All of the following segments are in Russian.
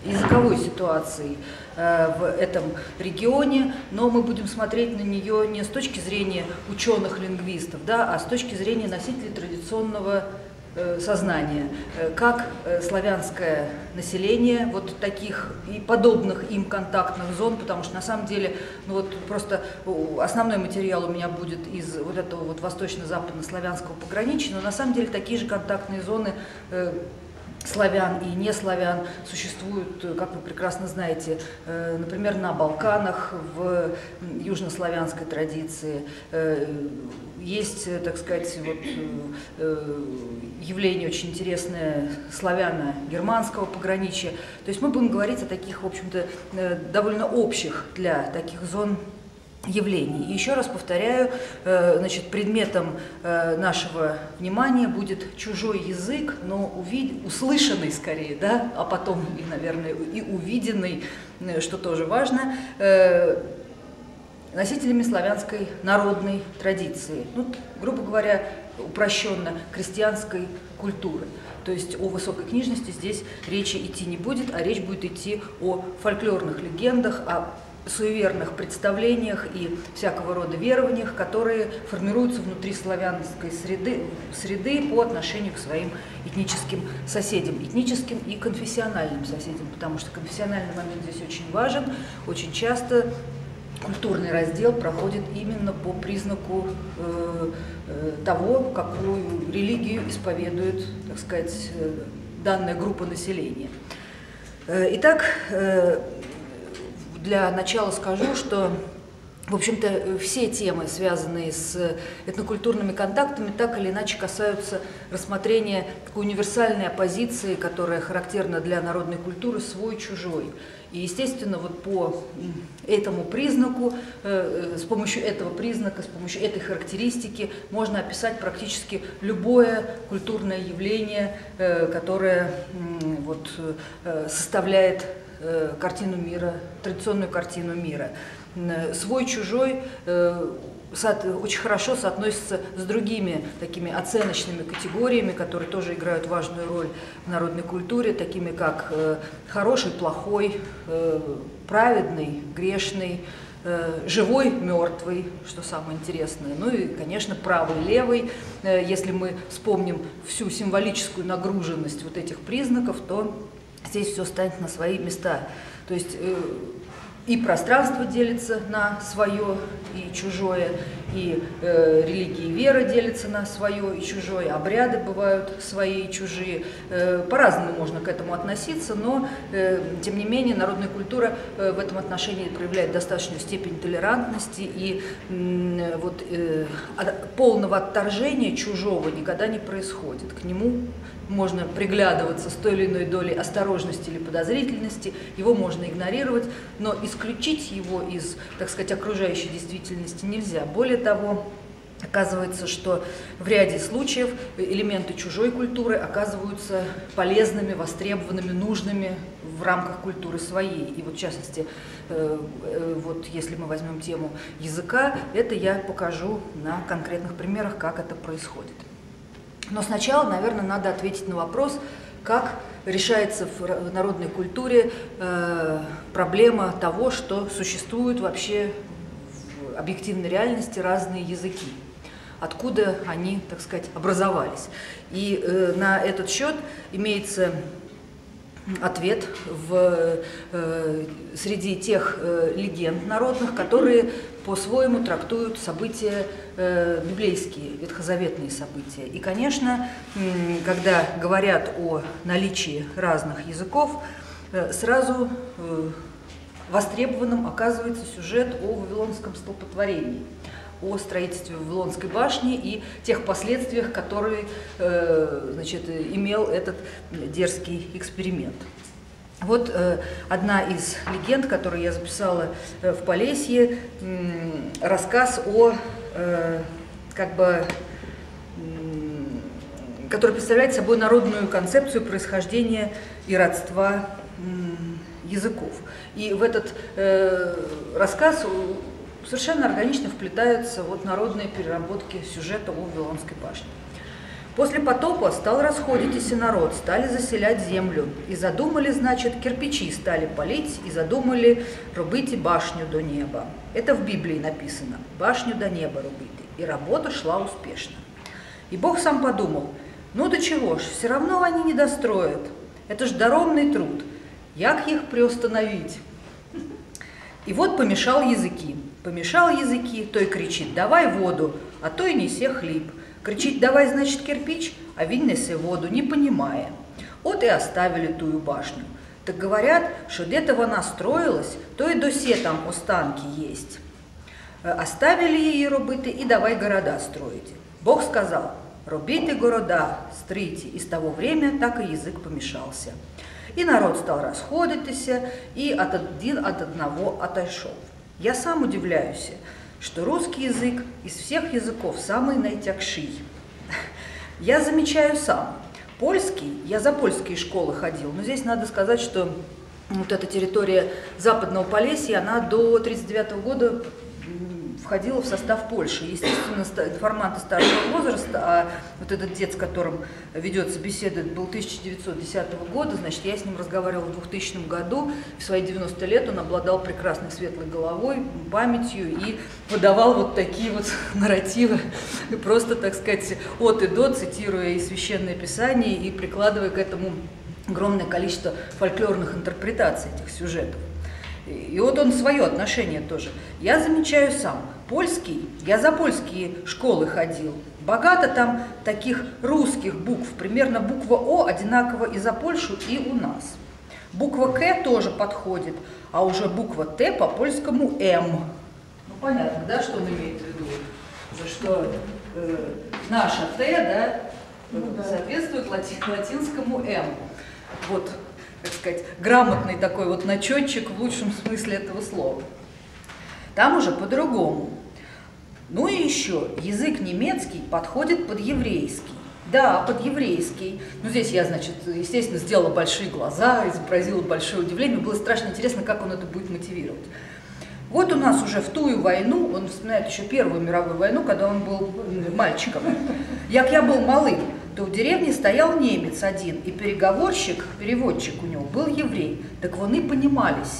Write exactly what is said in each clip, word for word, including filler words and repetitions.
языковой ситуацией в этом регионе, но мы будем смотреть на нее не с точки зрения ученых-лингвистов, да, а с точки зрения носителей традиционного сознания, как славянское население вот таких и подобных им контактных зон, потому что на самом деле, ну вот просто основной материал у меня будет из вот этого вот восточно-западно-славянского пограничья, но на самом деле такие же контактные зоны славян и не славян существуют, как вы прекрасно знаете, например, на Балканах, в южнославянской традиции. Есть, так сказать, вот, явление очень интересное славяно-германского пограничья. То есть мы будем говорить о таких, в общем-то, довольно общих для таких зон явлений. И еще раз повторяю, значит, предметом нашего внимания будет чужой язык, но увид... услышанный скорее, да, а потом, и, наверное, и увиденный, что тоже важно, носителями славянской народной традиции, ну, грубо говоря, упрощенно, крестьянской культуры. То есть о высокой книжности здесь речи идти не будет, а речь будет идти о фольклорных легендах, о суеверных представлениях и всякого рода верованиях, которые формируются внутри славянской среды, среды по отношению к своим этническим соседям, этническим и конфессиональным соседям, потому что конфессиональный момент здесь очень важен. Очень часто культурный раздел проходит именно по признаку э, э, того, какую религию исповедует, так сказать, э, данная группа населения. Э, итак, э, для начала скажу, что, в общем-то, все темы, связанные с этнокультурными контактами, так или иначе касаются рассмотрения такой универсальной оппозиции, которая характерна для народной культуры, свой-чужой. И, естественно, вот по этому признаку, с помощью этого признака, с помощью этой характеристики можно описать практически любое культурное явление, которое вот составляет картину мира, традиционную картину мира. Свой-чужой очень хорошо соотносится с другими такими оценочными категориями, которые тоже играют важную роль в народной культуре, такими как хороший, плохой, праведный, грешный, живой, мертвый, что самое интересное, ну и, конечно, правый, левый. Если мы вспомним всю символическую нагруженность вот этих признаков, то здесь все станет на свои места. То есть э, и пространство делится на свое и чужое, и э, религия и вера делятся на свое и чужое, обряды бывают свои и чужие. Э, по-разному можно к этому относиться, но, э, тем не менее, народная культура э, в этом отношении проявляет достаточную степень толерантности, и э, вот, э, полного отторжения чужого никогда не происходит. К нему можно приглядываться с той или иной долей осторожности или подозрительности, его можно игнорировать, но исключить его из, так сказать, окружающей действительности нельзя. Более того, оказывается, что в ряде случаев элементы чужой культуры оказываются полезными, востребованными, нужными в рамках культуры своей. И вот в частности, вот если мы возьмем тему языка, это я покажу на конкретных примерах, как это происходит. Но сначала, наверное, надо ответить на вопрос, как решается в народной культуре э, проблема того, что существуют вообще в объективной реальности разные языки, откуда они, так сказать, образовались. И э, на этот счет имеется ответ в, э, среди тех э, легенд народных, которые по-своему трактуют события э, библейские, ветхозаветные события. И, конечно, э, когда говорят о наличии разных языков, э, сразу э, востребованным оказывается сюжет о Вавилонском столпотворении, о строительстве Вавилонской башни и тех последствиях, которые э, значит, имел этот дерзкий эксперимент. Вот э, одна из легенд, которую я записала э, в Полесье, э, рассказ о, э, как бы, э, который представляет собой народную концепцию происхождения и родства э, языков. И в этот э, рассказ совершенно органично вплетаются вот народные переработки сюжета о Вавилонской башне. После потопа стал расходитесь народ, стали заселять землю. И задумали, значит, кирпичи стали палить, и задумали робити башню до неба. Это в Библии написано, башню до неба робити. И работа шла успешно. И Бог сам подумал, ну до чего ж, все равно они не достроят. Это ж даромный труд. Як их приостановить? И вот помешал языки. Помешал языки, той кричит, давай воду, а той несе хлеб. Кричит, давай, значит, кирпич, а він несе воду, не понимая. Вот и оставили тую башню. Так говорят, что где-то она строилась, то и досе там останки есть. Оставили її робити и давай города строить. Бог сказал, робите города, стройте. И с того времени так и язык помешался. И народ стал расходиться, и от один от одного отошел. Я сам удивляюсь, что русский язык из всех языков самый найтягший. Я замечаю сам. Польский, я за польские школы ходил, но здесь надо сказать, что вот эта территория Западного Полесья, она до тридцать девятого года входила в состав Польши. Естественно, информанты старшего возраста, а вот этот дед, с которым ведется беседа, был тысяча девятьсот десятого года, значит, я с ним разговаривала в двухтысячном году, в свои девяносто лет он обладал прекрасной светлой головой, памятью и выдавал вот такие вот нарративы, просто, так сказать, от и до, цитируя и Священное Писание, и прикладывая к этому огромное количество фольклорных интерпретаций этих сюжетов. И вот он свое отношение тоже. Я замечаю сам. Польский, я за польские школы ходил. Богато там таких русских букв. Примерно буква О одинаково и за Польшу, и у нас. Буква К тоже подходит, а уже буква Т по польскому М. Ну понятно, да, что он имеет в виду? Что э, наша Т, да, соответствует лати латинскому М. Вот, так сказать, грамотный такой вот начетчик в лучшем смысле этого слова. Там уже по-другому. Ну и еще, язык немецкий подходит под еврейский. Да, под еврейский. Ну здесь я, значит, естественно, сделала большие глаза, изобразила большое удивление. Было страшно интересно, как он это будет мотивировать. Вот у нас уже в тую войну, он вспоминает еще Первую мировую войну, когда он был мальчиком. Як я был малым, то в деревне стоял немец один, и переговорщик, переводчик у него был еврей. Так вони понимались.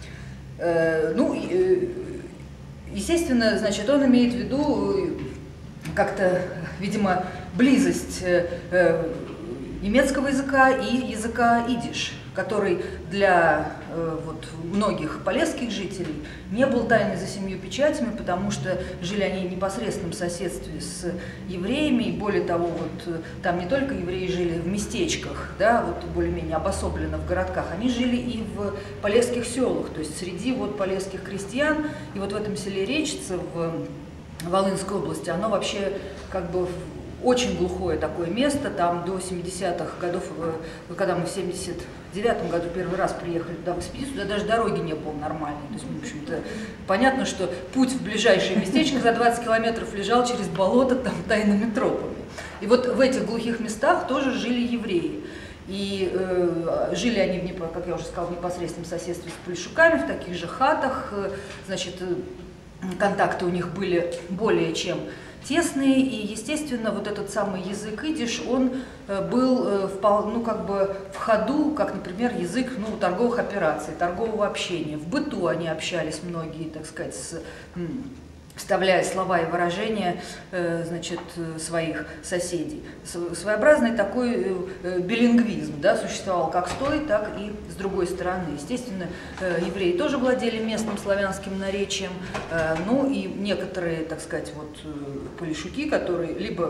Э, ну, э, естественно, значит, он имеет в виду как-то, видимо, близость э, немецкого языка и языка идиш, который для э, вот, многих полесских жителей не был тайной за семью печатями, потому что жили они в непосредственном соседстве с евреями, и более того, вот, там не только евреи жили в местечках, да, вот, более-менее обособленно в городках, они жили и в полесских селах, то есть среди вот, полесских крестьян, и вот в этом селе Речице в Волынской области, оно вообще как бы очень глухое такое место, там до семидесятых годов, когда мы в семьдесят девятом году первый раз приехали туда в экспедицию, туда даже дороги не было нормальной. То есть, в общем-то, понятно, что путь в ближайшее местечко за двадцать километров лежал через болото там тайными тропами. И вот в этих глухих местах тоже жили евреи. И э, жили они, в, как я уже сказала, в непосредственном соседстве с польшуками, в таких же хатах. Значит, контакты у них были более чем тесные, и, естественно, вот этот самый язык идиш, он был ну, как бы в ходу, как, например, язык ну, торговых операций, торгового общения. В быту они общались многие, так сказать, с, вставляя слова и выражения значит, своих соседей. Своеобразный такой билингвизм да, существовал как с той, так и с другой стороны. Естественно, евреи тоже владели местным славянским наречием, ну и некоторые, так сказать, вот, полишуки, которые либо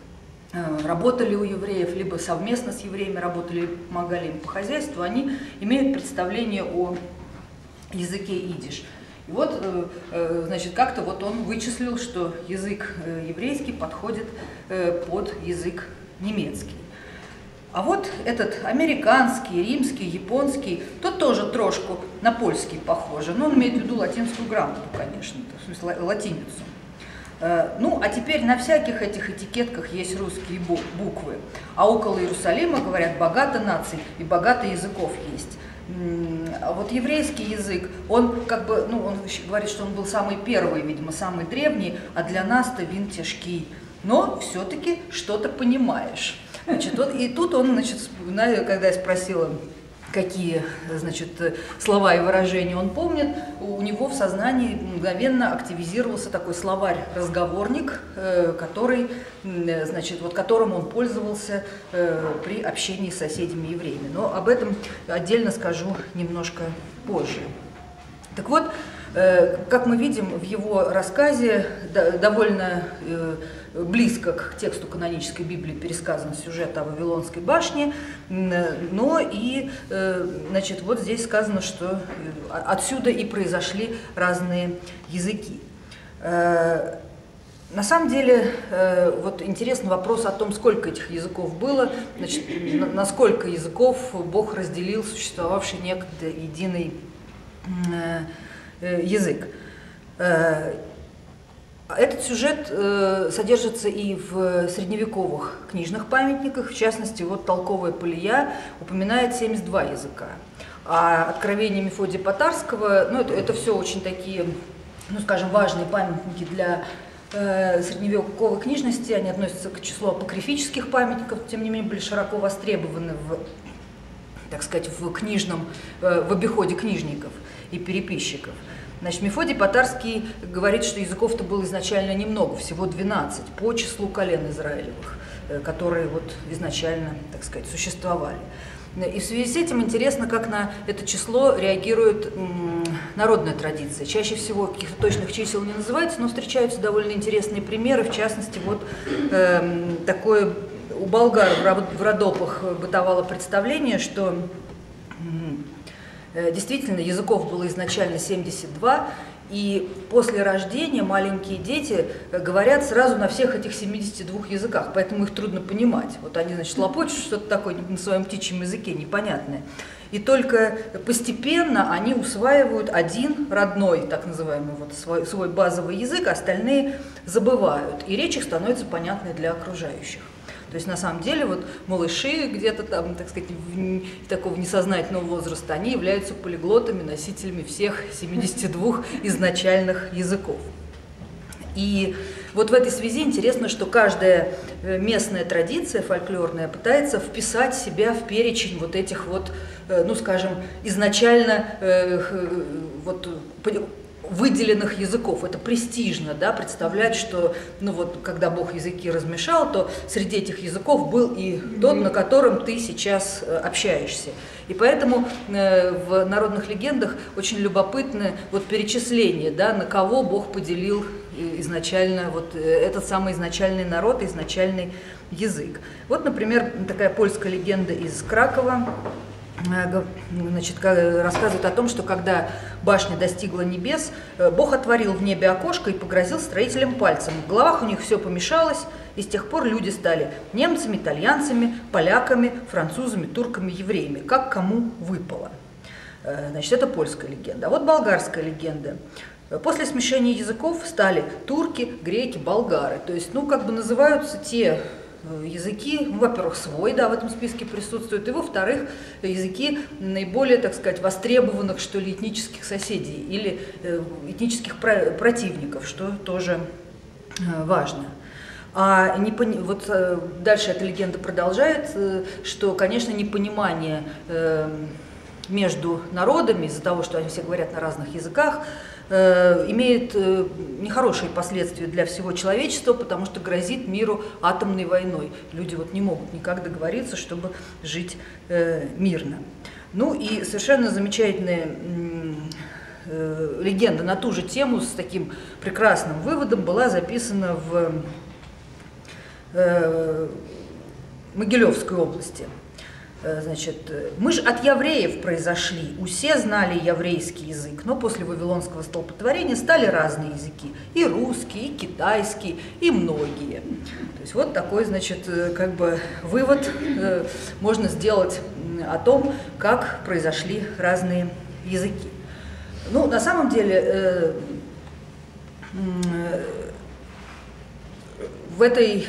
работали у евреев, либо совместно с евреями работали, помогали им по хозяйству, они имеют представление о языке идиш. И вот, значит, как-то вот он вычислил, что язык еврейский подходит под язык немецкий. А вот этот американский, римский, японский, тот тоже трошку на польский похож, но он имеет в виду латинскую грамоту, конечно, в смысле латиницу. Ну, а теперь на всяких этих этикетках есть русские буквы. А около Иерусалима, говорят, богато наций и богато языков есть. А вот еврейский язык, он как бы, ну, он говорит, что он был самый первый, видимо, самый древний, а для нас-то вин тяжкий. но все-таки что-то понимаешь. Значит, вот, и тут он, значит, вспоминаю, когда я спросила, какие, значит, слова и выражения он помнит, у него в сознании мгновенно активизировался такой словарь-разговорник, который, значит, вот которым он пользовался при общении с соседями-евреями. Но об этом отдельно скажу немножко позже. Так вот, как мы видим, в его рассказе довольно близко к тексту канонической Библии пересказан сюжет о Вавилонской башне, но и, значит, вот здесь сказано, что отсюда и произошли разные языки. На самом деле, вот интересный вопрос о том, сколько этих языков было, значит, на сколько языков Бог разделил существовавший некогда единый язык. Этот сюжет содержится и в средневековых книжных памятниках, в частности, вот толковая Полия упоминает семьдесят два языка. А Откровение Мефодия Потарского, ну, это, это все очень такие, ну, скажем, важные памятники для средневековой книжности, они относятся к числу апокрифических памятников, тем не менее были широко востребованы в, так сказать, в книжном, в обиходе книжников и переписчиков. Значит, Мефодий Потарский говорит, что языков-то было изначально немного, всего двенадцать, по числу колен Израилевых, которые вот изначально, так сказать, существовали. И в связи с этим интересно, как на это число реагирует м, народная традиция. Чаще всего каких-то точных чисел не называется, но встречаются довольно интересные примеры, в частности, вот э, такое у болгар в Родопах бытовало представление, что действительно, языков было изначально семьдесят два, и после рождения маленькие дети говорят сразу на всех этих семидесяти двух языках, поэтому их трудно понимать. Вот они, значит, лопочут что-то такое на своем птичьем языке непонятное. И только постепенно они усваивают один родной, так называемый, вот свой, свой базовый язык, остальные забывают, и речь их становится понятной для окружающих. То есть, на самом деле, вот малыши где-то там, так сказать, в, такого несознательного возраста, они являются полиглотами, носителями всех семидесяти двух изначальных языков. И вот в этой связи интересно, что каждая местная традиция фольклорная пытается вписать себя в перечень вот этих вот, ну, скажем, изначально вот выделенных языков. Это престижно, да, представлять, что, ну вот, когда Бог языки размешал, то среди этих языков был и тот, на котором ты сейчас общаешься. И поэтому э, в народных легендах очень любопытно вот перечисление, да, на кого Бог поделил изначально вот этот самый изначальный народ, изначальный язык. Вот, например, такая польская легенда из Кракова. Значит, рассказывает о том, что когда башня достигла небес, Бог отворил в небе окошко и погрозил строителям пальцем. В головах у них все помешалось, и с тех пор люди стали немцами, итальянцами, поляками, французами, турками, евреями, как кому выпало. Значит, это польская легенда. А вот болгарская легенда. После смешения языков стали турки, греки, болгары. То есть, ну, как бы называются те языки, ну, во-первых, свой, да, в этом списке присутствует, и, во-вторых, языки наиболее, так сказать, востребованных, что ли, этнических соседей или э, этнических про противников, что тоже э, важно. А не пони... вот э, дальше эта легенда продолжает, э, что, конечно, непонимание э, между народами из-за того, что они все говорят на разных языках, имеет нехорошие последствия для всего человечества, потому что грозит миру атомной войной. Люди вот не могут никак договориться, чтобы жить мирно. Ну и совершенно замечательная легенда на ту же тему с таким прекрасным выводом была записана в Могилевской области. Значит, мы же от евреев произошли, усе знали еврейский язык, но после Вавилонского столпотворения стали разные языки, и русский, и китайский, и многие. То есть вот такой, значит, как бы вывод можно сделать о том, как произошли разные языки. Ну, на самом деле, в этой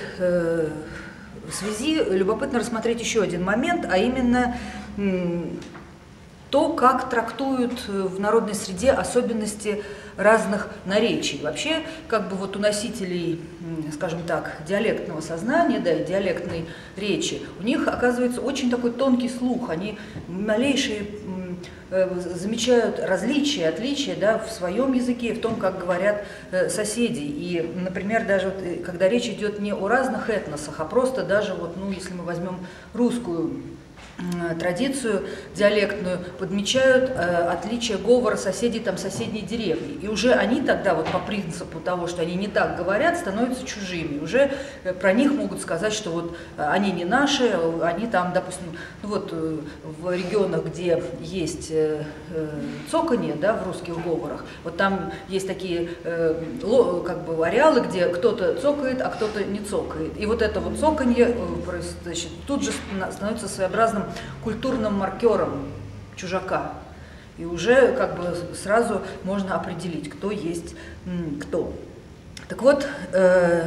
В связи любопытно рассмотреть еще один момент, а именно кто как трактует в народной среде особенности разных наречий. Вообще, как бы вот у носителей, скажем так, диалектного сознания, да, и диалектной речи, у них оказывается очень такой тонкий слух, они малейшие замечают различия, отличия, да, в своем языке, в том, как говорят э, соседи. И, например, даже вот, когда речь идет не о разных этносах, а просто даже, вот, ну, если мы возьмем русскую традицию диалектную, подмечают э, отличие говора соседей там соседней деревни. И уже они тогда вот по принципу того, что они не так говорят, становятся чужими. Уже э, про них могут сказать, что вот э, они не наши, они там, допустим, ну вот э, в регионах, где есть э, э, цоканье, да, в русских говорах, вот там есть такие э, ло, как бы ареалы, где кто-то цокает, а кто-то не цокает. И вот это вот цоканье э, значит, тут же становится своеобразным культурным маркером чужака. И уже как бы сразу можно определить, кто есть кто. Так вот, э,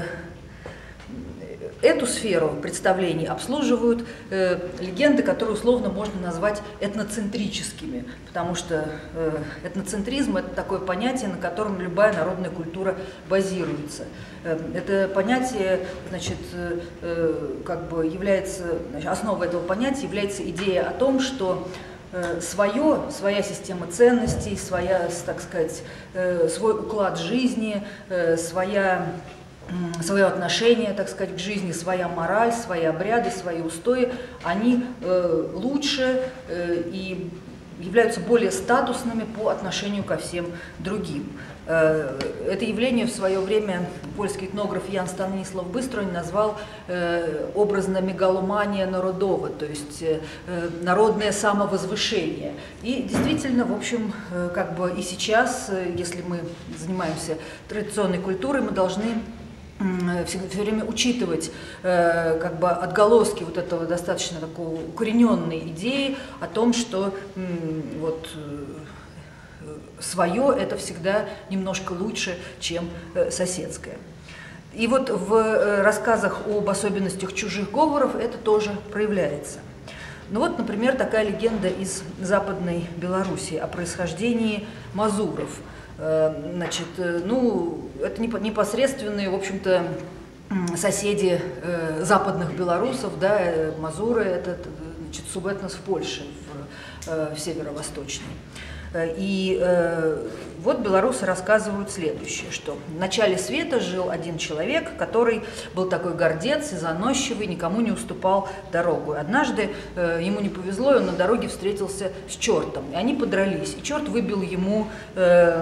эту сферу представлений обслуживают э, легенды, которые условно можно назвать этноцентрическими, потому что э, этноцентризм – это такое понятие, на котором любая народная культура базируется. Э, это понятие, значит, э, как бы является, значит, основой этого понятия является идея о том, что э, свое, своя система ценностей, своя, так сказать, э, свой уклад жизни, э, своя свое отношение, так сказать, к жизни, своя мораль, свои обряды, свои устои, они э, лучше э, и являются более статусными по отношению ко всем другим. Э, это явление в свое время польский этнограф Ян Станислав Быстронь назвал э, образно мегаломания народова, то есть э, народное самовозвышение. И действительно, в общем, э, как бы и сейчас, э, если мы занимаемся традиционной культурой, мы должны Все, все время учитывать э, как бы отголоски вот этого достаточно такой укорененной идеи о том, что э, вот, э, свое это всегда немножко лучше, чем э, соседское. И вот в э, рассказах об особенностях чужих говоров это тоже проявляется. Ну вот, например, такая легенда из Западной Белоруссии о происхождении мазуров. Значит, ну, это непосредственные, в общем-то, соседи э, западных белорусов, да, мазуры, это, значит, субэтнос в Польше, в, э, в северо-восточной. И э, вот белорусы рассказывают следующее, что в начале света жил один человек, который был такой гордец и заносчивый, никому не уступал дорогу. И однажды э, ему не повезло, и он на дороге встретился с чертом, и они подрались, и черт выбил ему э,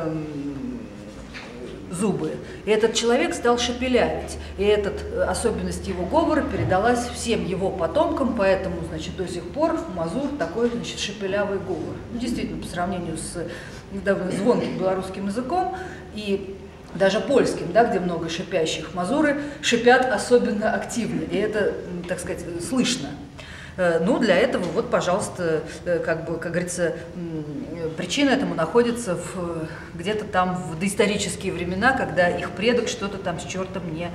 зубы. И этот человек стал шепелявить, и эта особенность его говора передалась всем его потомкам, поэтому, значит, до сих пор мазур такой, значит, шепелявый говор. Ну, действительно, по сравнению с довольно звонким белорусским языком и даже польским, да, где много шипящих, мазуры шипят особенно активно, и это, так сказать, слышно. Ну, для этого, вот, пожалуйста, как бы, как говорится, причина этому находится где-то там в доисторические времена, когда их предок что-то там с чертом не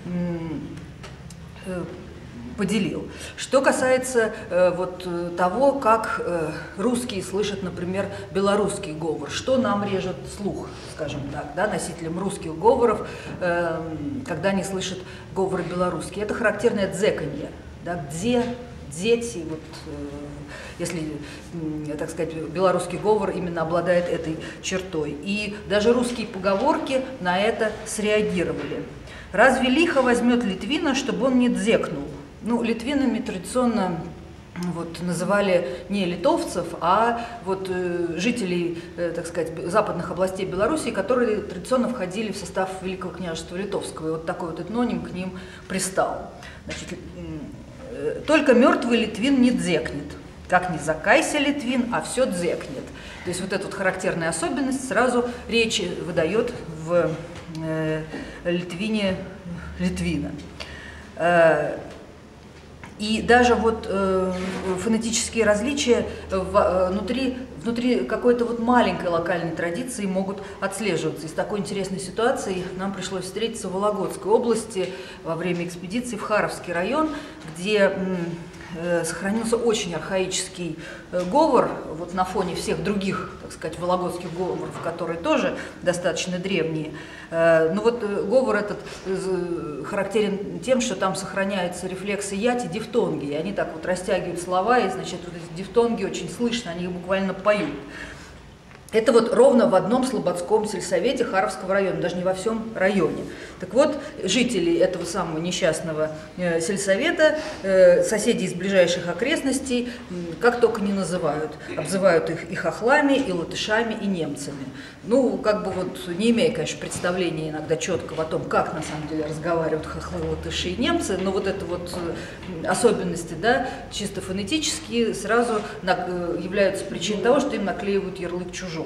поделил. Что касается э, вот того, как э, русские слышат, например, белорусский говор, что нам режет слух, скажем так, да, носителям русских говоров, э, когда они слышат говоры белорусские, это характерное дзеканье, да, где дети, вот, э, если, э, так сказать, белорусский говор именно обладает этой чертой. И даже русские поговорки на это среагировали. Разве лихо возьмет литвина, чтобы он не дзекнул? Ну, литвинами традиционно вот, называли не литовцев, а вот, э, жителей, э, так сказать, западных областей Белоруссии, которые традиционно входили в состав Великого княжества Литовского. И вот такой вот этноним к ним пристал. Значит, э, только мертвый литвин не дзекнет. Как не закайся литвин, а все дзекнет. То есть вот эта вот характерная особенность сразу речи выдает в э, Литвине Литвина. Э, И даже вот э, фонетические различия в, внутри, внутри какой-то вот маленькой локальной традиции могут отслеживаться. Из такой интересной ситуации нам пришлось встретиться в Вологодской области во время экспедиции в Харовский район, где м, э, сохранился очень архаический э, говор, вот на фоне всех других, так сказать, вологодских говоров, которые тоже достаточно древние. Э, ну вот э, говор этот э, характерен тем, что там сохраняются рефлексы ять и дифтонги, и они так вот растягивают слова, и, значит, вот эти дифтонги очень слышно, они их буквально поют. Это вот ровно в одном слободском сельсовете Харовского района, даже не во всем районе. Так вот, жители этого самого несчастного э, сельсовета, э, соседи из ближайших окрестностей, э, как только не называют. Обзывают их и хохлами, и латышами, и немцами. Ну, как бы вот, не имея, конечно, представления иногда четкого о том, как на самом деле разговаривают хохлы, латыши и немцы, но вот это вот э, особенности, да, чисто фонетические, сразу на, э, являются причиной того, что им наклеивают ярлык чужого.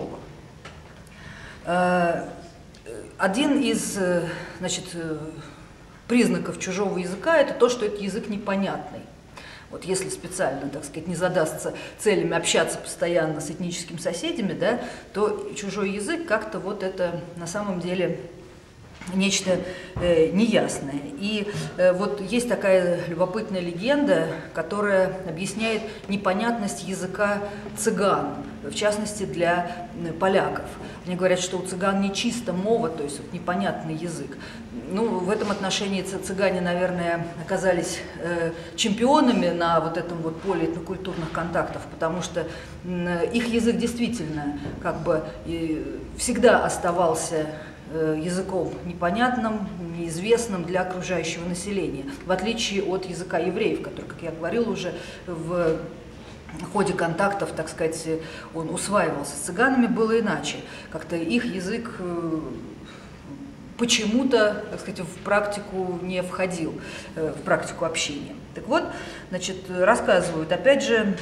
Один из, значит, признаков чужого языка – это то, что этот язык непонятный. Вот если специально, так сказать, не задастся целями общаться постоянно с этническими соседями, да, то чужой язык как-то вот это на самом деле нечто э, неясное. И э, вот есть такая любопытная легенда, которая объясняет непонятность языка цыган, в частности для э, поляков. Они говорят, что у цыган не чисто мова, то есть вот, непонятный язык. Ну, в этом отношении цыгане, наверное, оказались э, чемпионами на вот этом вот поле этнокультурных контактов, потому что э, их язык действительно как бы э, всегда оставался языком непонятным, неизвестным для окружающего населения, в отличие от языка евреев, который, как я говорила уже, в ходе контактов, так сказать, он усваивался. С цыганами было иначе. Как-то их язык почему-то, так сказать, в практику не входил, в практику общения. Так вот, значит, рассказывают, опять же,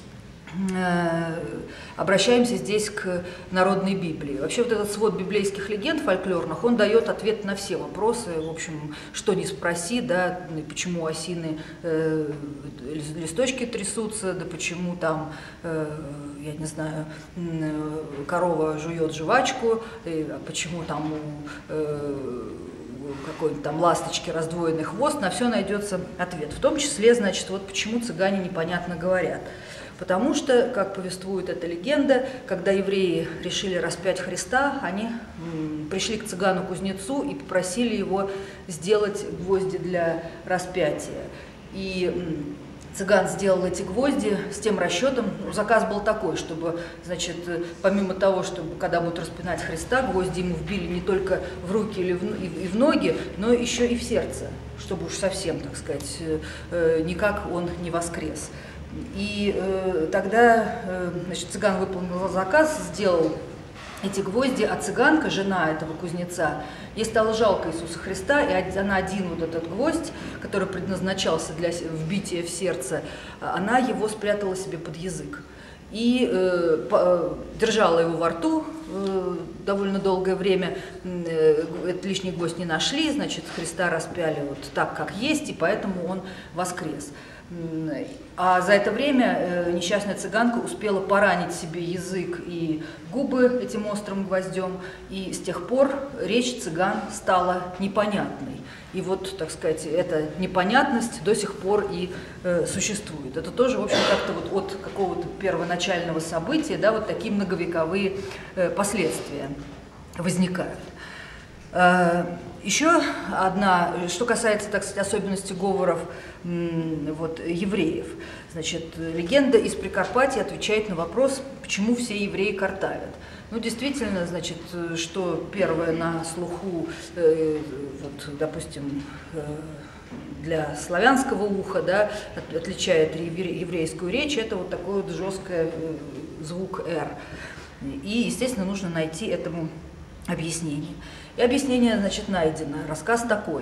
обращаемся здесь к народной Библии. Вообще вот этот свод библейских легенд фольклорных, он дает ответ на все вопросы, в общем, что ни спроси, да, почему осины э, листочки трясутся, да почему там, э, я не знаю, корова жует жвачку, э, а почему там у э, какой-нибудь там ласточки раздвоенный хвост, на все найдется ответ. В том числе, значит, вот почему цыгане непонятно говорят. Потому что, как повествует эта легенда, когда евреи решили распять Христа, они пришли к цыгану-кузнецу и попросили его сделать гвозди для распятия. И цыган сделал эти гвозди с тем расчетом, заказ был такой, чтобы, значит, помимо того, чтобы, когда будут распинать Христа, гвозди ему вбили не только в руки или в, и, и в ноги, но еще и в сердце, чтобы уж совсем, так сказать, никак он не воскрес. И э, тогда э, значит, цыган выполнил заказ, сделал эти гвозди, а цыганка, жена этого кузнеца, ей стало жалко Иисуса Христа, и она один вот этот гвоздь, который предназначался для вбития в сердце, она его спрятала себе под язык. И э, по, держала его во рту э, довольно долгое время, э, этот лишний гвоздь не нашли, значит, Христа распяли вот так, как есть, и поэтому он воскрес. А за это время э, несчастная цыганка успела поранить себе язык и губы этим острым гвоздем, и с тех пор речь цыган стала непонятной. И вот, так сказать, эта непонятность до сих пор и э, существует. Это тоже, в общем, как-то вот от какого-то первоначального события, да, вот такие многовековые э, последствия возникают. Еще одна, что касается, так сказать, особенностей говоров вот, евреев. Значит, легенда из Прикарпатья отвечает на вопрос, почему все евреи картавят. Ну, действительно, значит, что первое на слуху, э, вот, допустим, э, для славянского уха, да, отличает еврейскую речь, это вот такой вот жесткий э, звук «р». И, естественно, нужно найти этому объяснение. И объяснение, значит, найдено. Рассказ такой.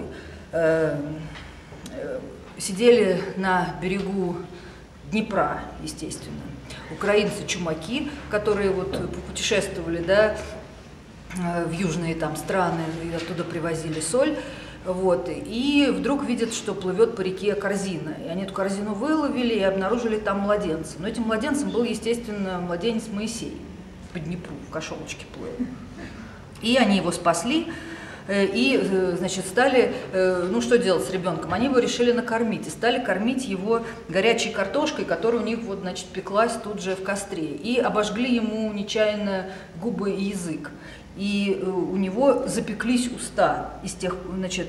Сидели на берегу Днепра, естественно, украинцы-чумаки, которые вот путешествовали, да, в южные там страны, и оттуда привозили соль. Вот, и вдруг видят, что плывет по реке корзина. И они эту корзину выловили и обнаружили там младенца. Но этим младенцем был, естественно, младенец Моисей. По Днепру в кошелочке плыл. И они его спасли, и, значит, стали, ну что делать с ребенком? Они его решили накормить и стали кормить его горячей картошкой, которая у них вот, значит, пеклась тут же в костре, и обожгли ему нечаянно губы и язык. И у него запеклись уста. И с тех, значит,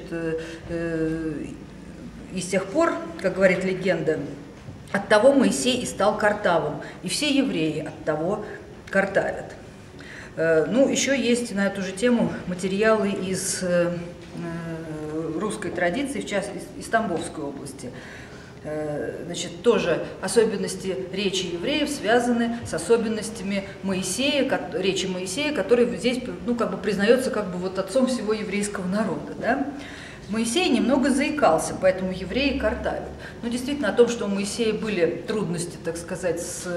и с тех пор, как говорит легенда, от того Моисей и стал картавым, и все евреи от того картавят. Ну, еще есть на эту же тему материалы из русской традиции, в частности, из Тамбовской области. Значит, тоже особенности речи евреев связаны с особенностями Моисея, речи Моисея, который здесь, ну, как бы признается как бы вот отцом всего еврейского народа, да? Моисей немного заикался, поэтому евреи картавят. Но действительно о том, что у Моисея были трудности, так сказать, с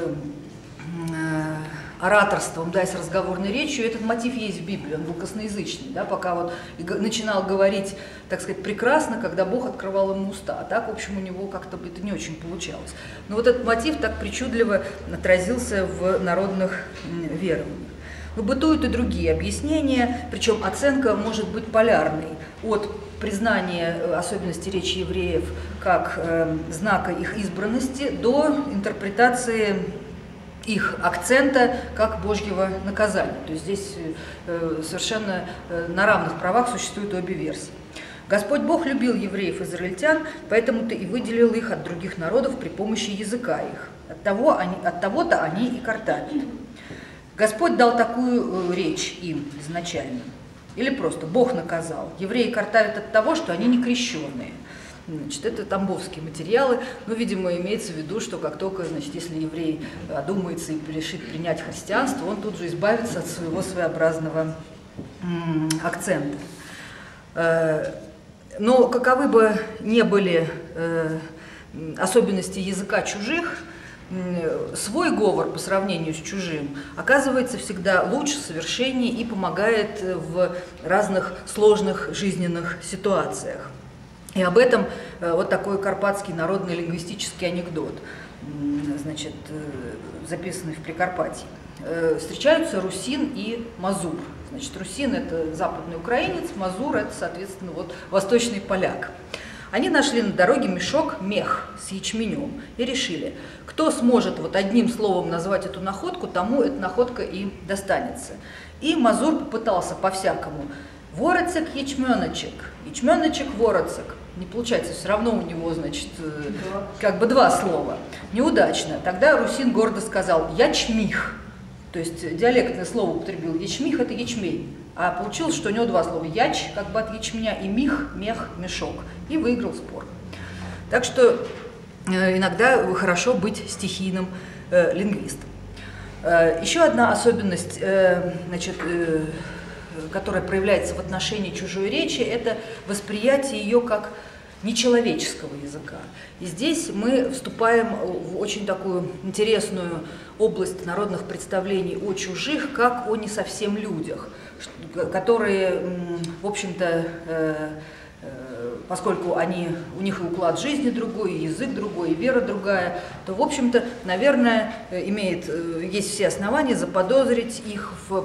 ораторством, да, с разговорной речью, этот мотив есть в Библии, он был косноязычный, да, пока вот начинал говорить, так сказать, прекрасно, когда Бог открывал ему уста, а так, в общем, у него как-то это не очень получалось. Но вот этот мотив так причудливо отразился в народных верованиях. Но бытуют и другие объяснения, причем оценка может быть полярной, от признания особенностей речи евреев как э, знака их избранности до интерпретации их акцента как Божьего наказания. То есть здесь э, совершенно э, на равных правах существуют обе версии. Господь Бог любил евреев-израильтян, поэтому-то и выделил их от других народов при помощи языка их. От того они, от того-то они и картавят. Господь дал такую э, речь им изначально. Или просто Бог наказал. Евреи картавят от того, что они не крещенные. Значит, это тамбовские материалы, но, видимо, имеется в виду, что как только, значит, если еврей одумается и решит принять христианство, он тут же избавится от своего своеобразного м- акцента. Э- но каковы бы ни были э- особенности языка чужих, свой говор по сравнению с чужим оказывается всегда лучше, совершеннее и помогает в разных сложных жизненных ситуациях. И об этом вот такой карпатский народный лингвистический анекдот, значит, записанный в Прикарпатье. Встречаются русин и мазур. Значит, русин – это западный украинец, мазур – это, соответственно, вот восточный поляк. Они нашли на дороге мешок, мех с ячменем и решили, кто сможет вот одним словом назвать эту находку, тому эта находка и достанется. И мазур попытался по-всякому. Вороцек, ячменочек, ячменочек, вороцек. Не получается, все равно у него, значит, как бы два слова. Неудачно. Тогда русин гордо сказал «ячмих». То есть диалектное слово употребил. Ячмих – это ячмень. А получилось, что у него два слова. Яч, как бы от ячменя, и мих, мех, мешок. И выиграл спор. Так что э, иногда хорошо быть стихийным э, лингвистом. Э, еще одна особенность, э, значит, э, которая проявляется в отношении чужой речи, это восприятие ее как нечеловеческого языка. И здесь мы вступаем в очень такую интересную область народных представлений о чужих, как о не совсем людях, которые, в общем-то, поскольку они, у них и уклад жизни другой, и язык другой, и вера другая, то, в общем-то, наверное, имеет, есть все основания заподозрить их в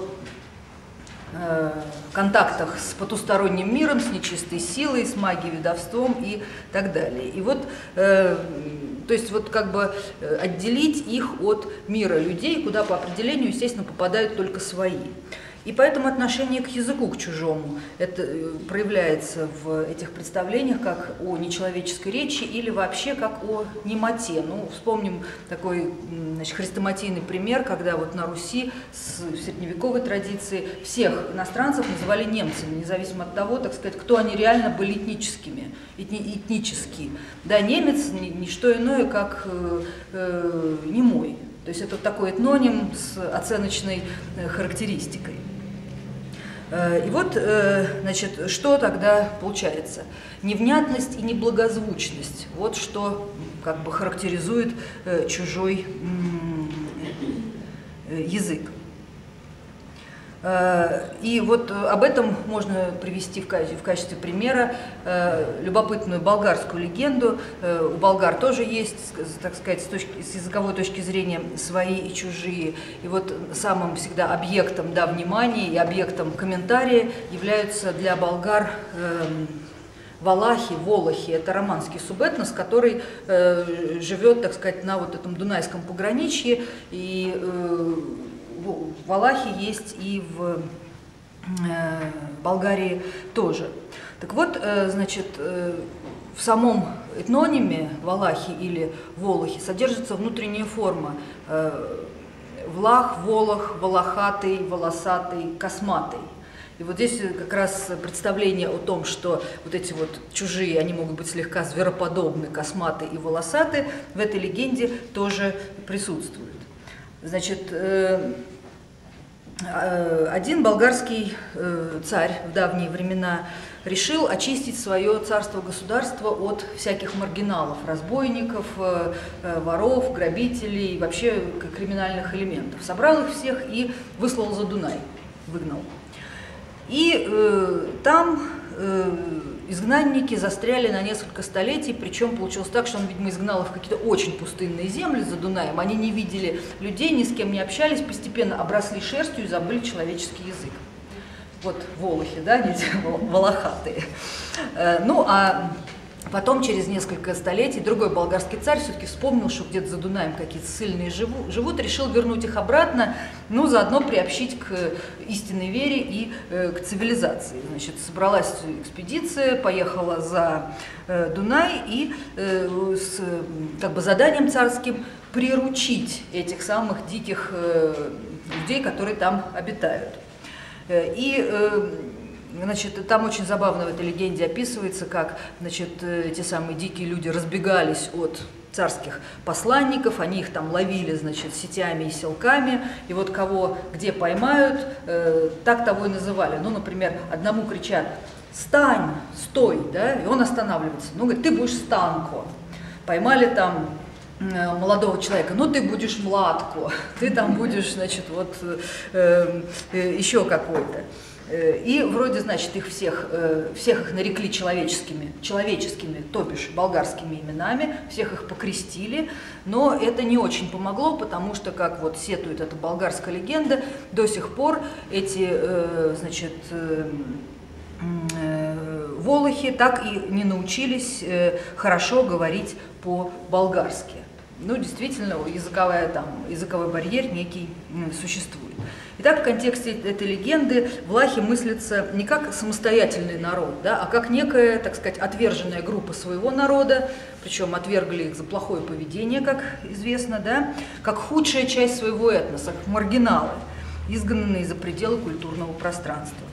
контактах с потусторонним миром, с нечистой силой, с магией, ведовством и так далее. И вот, э, то есть вот как бы отделить их от мира людей, куда по определению, естественно, попадают только свои. И поэтому отношение к языку, к чужому, это проявляется в этих представлениях как о нечеловеческой речи или вообще как о немоте. Ну, вспомним такой, значит, хрестоматийный пример, когда вот на Руси в средневековой традиции всех иностранцев называли немцами, независимо от того, так сказать, кто они реально были этническими, этни, этнически. Да, немец не, не что иное, как э, э, немой. То есть это такой этноним с оценочной характеристикой. И вот, значит, что тогда получается? Невнятность и неблагозвучность. Вот что как бы характеризует чужой язык. И вот об этом можно привести в качестве, в качестве примера любопытную болгарскую легенду. У болгар тоже есть, так сказать, с, точки, с языковой точки зрения свои и чужие. И вот самым всегда объектом, да, внимания и объектом комментария являются для болгар валахи, волохи. Это романский субэтнос, который э, живет, так сказать, на вот этом Дунайском пограничье. И э, валахи есть и в э, Болгарии тоже. Так вот, э, значит, э, в самом этнониме валахи или волохи содержится внутренняя форма э, влах, волох, волохатый, волосатый, косматый. И вот здесь как раз представление о том, что вот эти вот чужие, они могут быть слегка звероподобны, косматы и волосаты, в этой легенде тоже присутствует. Значит, один болгарский царь в давние времена решил очистить свое царство-государство от всяких маргиналов, разбойников, воров, грабителей, вообще криминальных элементов. Собрал их всех и выслал за Дунай, выгнал. И э, там э, изгнанники застряли на несколько столетий, причем получилось так, что он, видимо, изгнал их в какие-то очень пустынные земли за Дунаем. Они не видели людей, ни с кем не общались, постепенно обросли шерстью и забыли человеческий язык. Вот волохи, да, они волохатые. Э, ну, а потом, через несколько столетий, другой болгарский царь все-таки вспомнил, что где-то за Дунаем какие-то ссыльные живу, живут, решил вернуть их обратно, но заодно приобщить к истинной вере и э, к цивилизации. Значит, собралась экспедиция, поехала за э, Дунай и э, с как бы заданием царским приручить этих самых диких э, людей, которые там обитают. И э, Значит, там очень забавно в этой легенде описывается, как, значит, эти самые дикие люди разбегались от царских посланников, они их там ловили, значит, сетями и селками, и вот кого где поймают, э, так того и называли. Ну, например, одному кричат «Стань! Стой!», да, и он останавливается. Ну, говорит, ты будешь Станко. Поймали там э, молодого человека, ну, ты будешь Младко, ты там будешь, значит, вот э, э, еще какой-то. И вроде, значит, их всех, всех их нарекли человеческими, человеческими, то бишь болгарскими именами, всех их покрестили, но это не очень помогло, потому что, как вот сетует эта болгарская легенда, до сих пор эти, значит, волохи так и не научились хорошо говорить по-болгарски. Ну, действительно, языковая, там, языковой барьер некий существует. Итак, в контексте этой легенды влахи мыслятся не как самостоятельный народ, да, а как некая, так сказать, отверженная группа своего народа, причем отвергли их за плохое поведение, как известно, да, как худшая часть своего этноса, как маргиналы, изгнанные за пределы культурного пространства.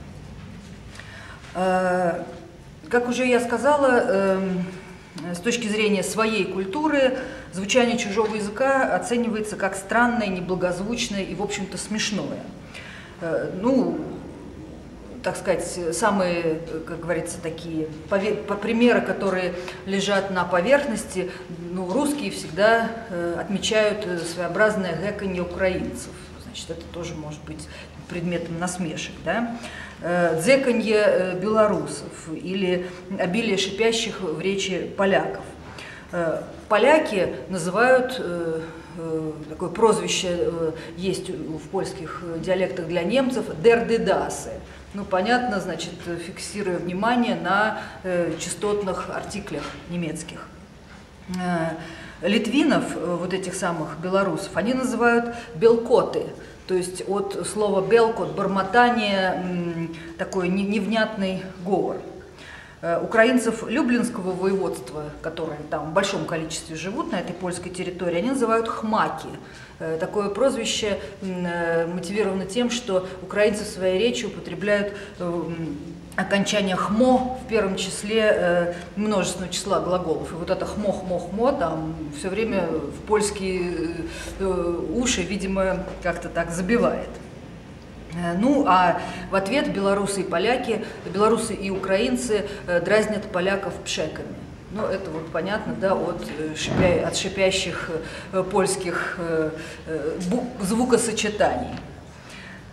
Как уже я сказала, с точки зрения своей культуры, звучание чужого языка оценивается как странное, неблагозвучное и, в общем-то, смешное. Ну, так сказать, самые, как говорится, такие примеры, которые лежат на поверхности, ну, русские всегда отмечают своеобразное гэканье украинцев. Значит, это тоже может быть предметом насмешек, да? Дзеканье белорусов или обилие шипящих в речи поляков. Поляки называют, такое прозвище есть в польских диалектах для немцев, дердедасы. Ну, понятно, значит, фиксируя внимание на частотных артиклях немецких. Литвинов, вот этих самых белорусов, они называют белкоты. То есть от слова «белкот» – бормотание, такой невнятный говор. Украинцев Люблинского воеводства, которые там в большом количестве живут на этой польской территории, они называют хмаки. Такое прозвище мотивировано тем, что украинцы в своей речи употребляют окончание «хмо» в первом числе множественного числа глаголов. И вот это «хмо-хмо-хмо» там все время в польские уши, видимо, как-то так забивает. Ну, а в ответ белорусы и поляки, белорусы и украинцы дразнят поляков пшеками. Ну, это вот понятно, да, от, шипя... от шипящих польских звукосочетаний.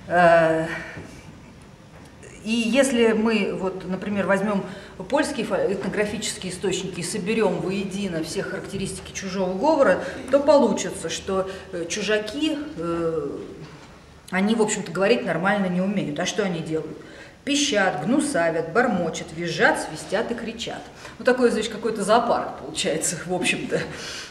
И если мы, вот, например, возьмем польские этнографические источники и соберем воедино все характеристики чужого говора, то получится, что чужаки, они, в общем-то, говорить нормально не умеют. А что они делают? Пищат, гнусавят, бормочат, визжат, свистят и кричат. Ну, такой, значит, какой-то зоопарк получается, в общем-то.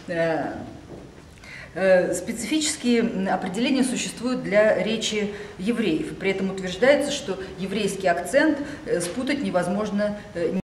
Специфические определения существуют для речи евреев. При этом утверждается, что еврейский акцент спутать невозможно